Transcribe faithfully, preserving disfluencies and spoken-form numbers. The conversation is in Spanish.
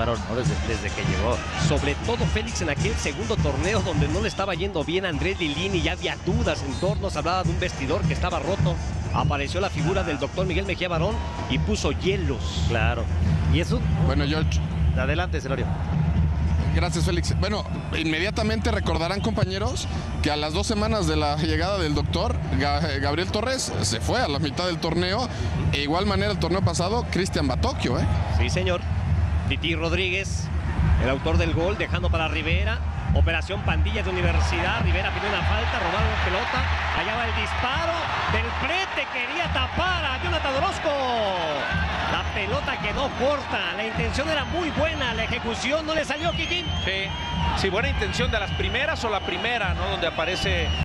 Barón, ¿no? Desde, desde que llegó. Sobre todo Félix en aquel segundo torneo donde no le estaba yendo bien a Andrés Lilini, ya había dudas en torno, se hablaba de un vestidor que estaba roto. Apareció la figura del doctor Miguel Mejía Barón y puso hielos. Claro. Y eso. Bueno, George. Adelante, Celorio. Gracias, Félix. Bueno, inmediatamente recordarán, compañeros, que a las dos semanas de la llegada del doctor, Gabriel Torres se fue a la mitad del torneo. De igual manera, el torneo pasado, Cristian Batocchio, ¿eh? Sí, señor. Titi Rodríguez, el autor del gol, dejando para Rivera. Operación Pandilla de Universidad. Rivera pidió una falta, robaron la pelota. Allá va el disparo del Prete. Quería tapar a Jonathan Orozco. La pelota quedó corta. La intención era muy buena. La ejecución no le salió, Kikín. Sí, sí, buena intención de las primeras o la primera, ¿no? Donde aparece